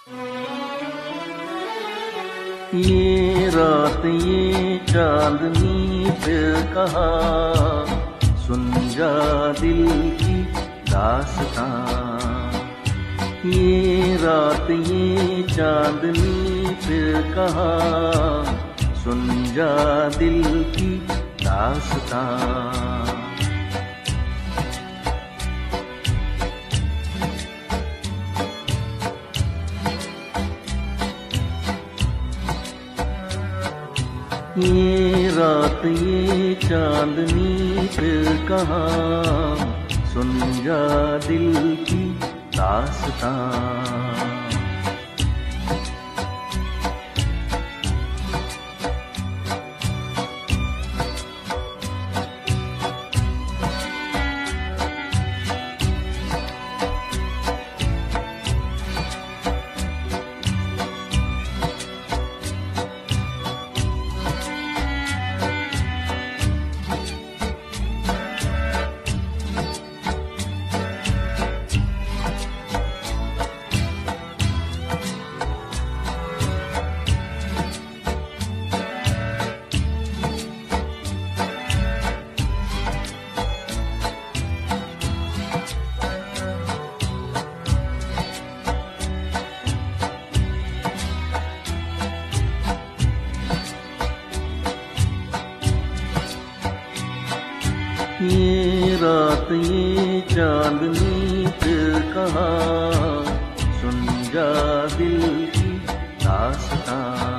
ये रात ये चांदनी फिर कहा, सुन जा दिल की दास्तां। ये रात ये चांदनी फिर कहा, सुन जा दिल की दास्तां। ये रात ये चांदनी फिर कहा, सुन जा दिल की दास्तां। ये रात ये चांदनी फिर कहा, सुन जा दिल की दास्तां।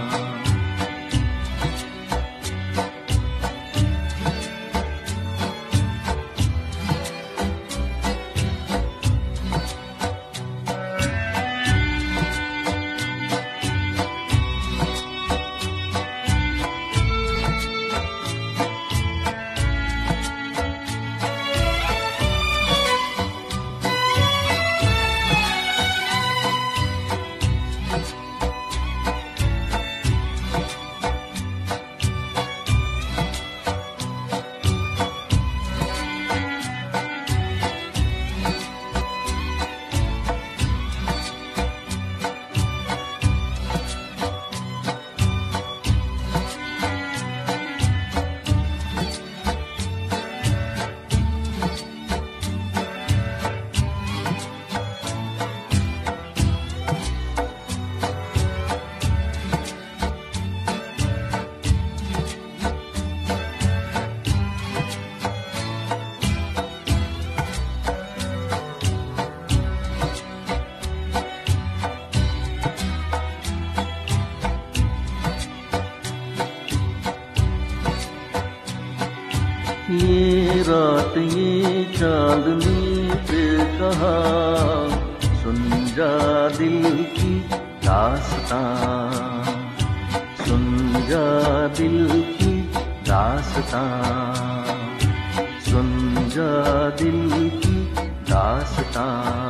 ये रात ये चांदनी फिर कहा, सुन जा दिल की दास्तां। सुन जा दिल की दास्तां, सुन जा दिल की दास्तां।